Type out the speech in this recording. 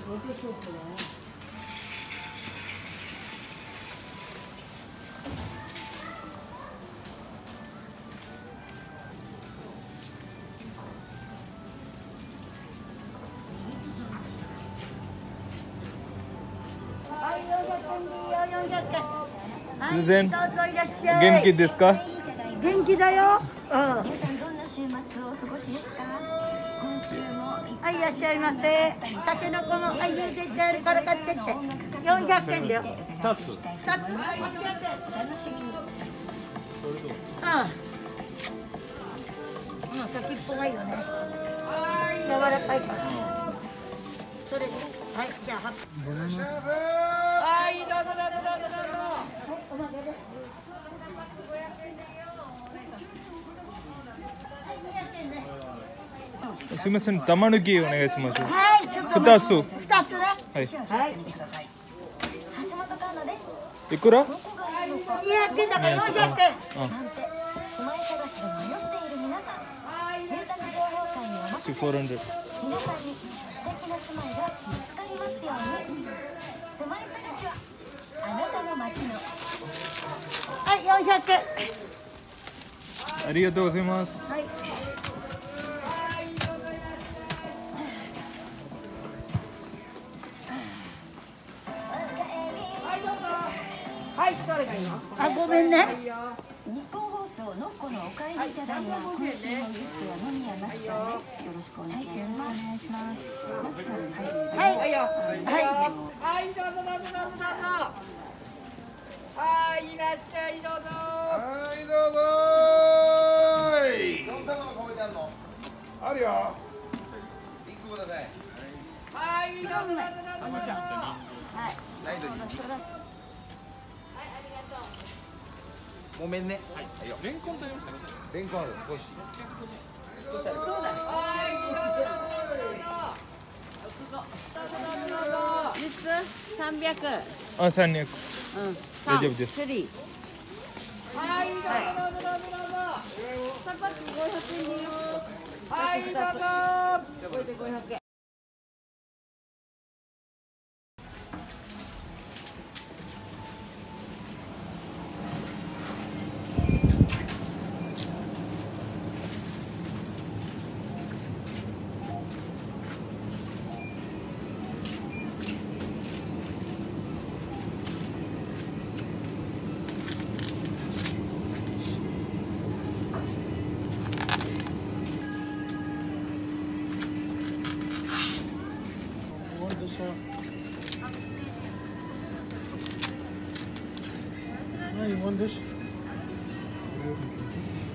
全然元気ですか？ 元気だよ。うん。はい、いらっしゃいませ。たけのこも茹でてあるから買ってって。400円だよ。2つ。800円。うん。先っぽがいいよね。柔らかいから。それで、はい、じゃあ。はい、どうぞどうぞどうぞどうぞ。おまけで。 すみません、玉抜きお願いします。 はい、ちょっと 2つ。 2つね。 はい。 はい。 いくら？ 200円だから400円。 400。 はい、400円。 ありがとうございます。はい。 はい、どれがいいの？あ、ごめんね。 日本放送のこのお帰りいただいた今週のゲストは野宮真紀さんです。よろしくお願いします。 はい、はい、はい、 はい、どうぞどうぞどうぞどうぞ。はい、いらっしゃい、どうぞ。 はい、どうぞーい。どんなの込めてあるの？あるよ。リンクください。 はい、どうぞどうぞどうぞ。はい。 ないのに。ごめんね。はい。レンコンと言いましたね。レンコンある。少し。そうだね。 はい、 300。 あ、300。大丈夫です。 はい、どうぞどうぞどうぞどうぞ。 サパッチ500円でいいよ。 はい、どうぞ。 これで500円。 One dish.